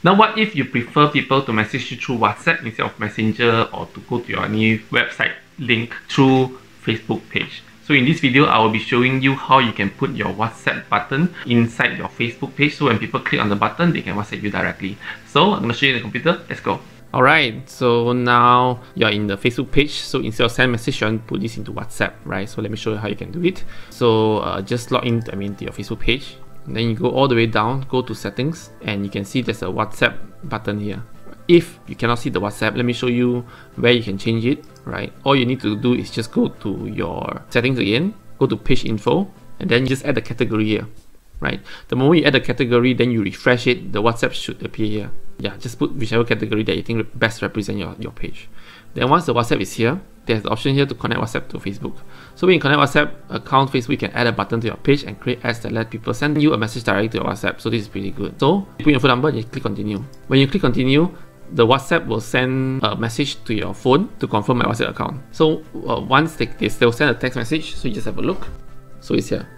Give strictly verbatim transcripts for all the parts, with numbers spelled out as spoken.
Now, what if you prefer people to message you through WhatsApp instead of Messenger, or to go to your any website link through Facebook page? So in this video, I will be showing you how you can put your WhatsApp button inside your Facebook page, so when people click on the button, they can WhatsApp you directly. So I'm going to show you the computer. Let's go. Alright, so now you're in the Facebook page. So instead of send message, you want to put this into WhatsApp, right? So let me show you how you can do it. So uh, just log in, I mean, to your Facebook page. And then you go all the way down, go to settings, and you can see there's a WhatsApp button here. If you cannot see the WhatsApp, let me show you where you can change it, right? All you need to do is just go to your settings again, go to page info, and then just add the category here, right? The moment you add the category, then you refresh it, the WhatsApp should appear here. Yeah, just put whichever category that you think best represent your, your page. Then once the WhatsApp is here, there's the option here to connect WhatsApp to Facebook. So when you connect WhatsApp account Facebook, you can add a button to your page and create ads that let people send you a message directly to your WhatsApp. So this is pretty good. So you put your phone number and you click continue. When you click continue, the WhatsApp will send a message to your phone to confirm my WhatsApp account. So uh, once they, they will send a text message, so you just have a look. So it's here.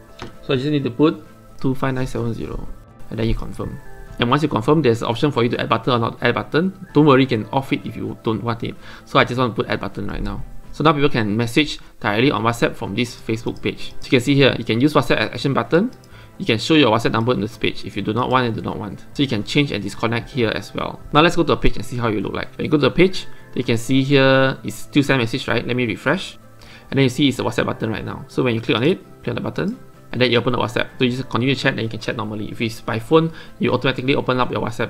So I just need to put two five nine seven zero and then you confirm. And once you confirm, there's an option for you to add button or not add button. Don't worry, you can off it if you don't want it. So I just want to put add button right now. So now people can message directly on WhatsApp from this Facebook page. So you can see here, you can use WhatsApp as action button. You can show your WhatsApp number in this page if you do not want and do not want. So you can change and disconnect here as well. Now let's go to a page and see how you look like. When you go to the page, you can see here it's still send message, right? Let me refresh. And then you see it's the WhatsApp button right now. So when you click on it, click on the button, and then you open the WhatsApp. So you just continue to chat, then you can chat normally. If it's by phone, you automatically open up your WhatsApp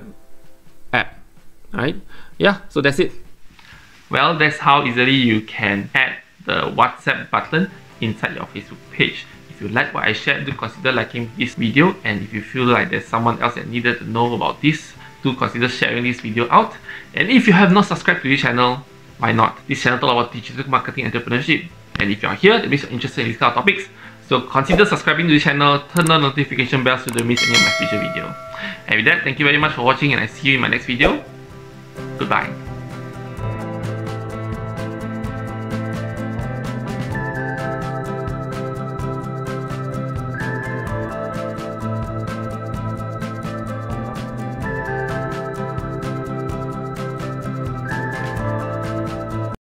app. Alright? Yeah, so that's it. Well, that's how easily you can add the WhatsApp button inside your Facebook page. If you like what I shared, do consider liking this video, and if you feel like there's someone else that needed to know about this, do consider sharing this video out. And if you have not subscribed to this channel, why not? This channel talks about digital marketing entrepreneurship, and if you're here, that means you're interested in these kind of topics. So consider subscribing to the channel, turn on notification bells so you don't miss any of my future video. And with that, thank you very much for watching, and I see you in my next video. Goodbye.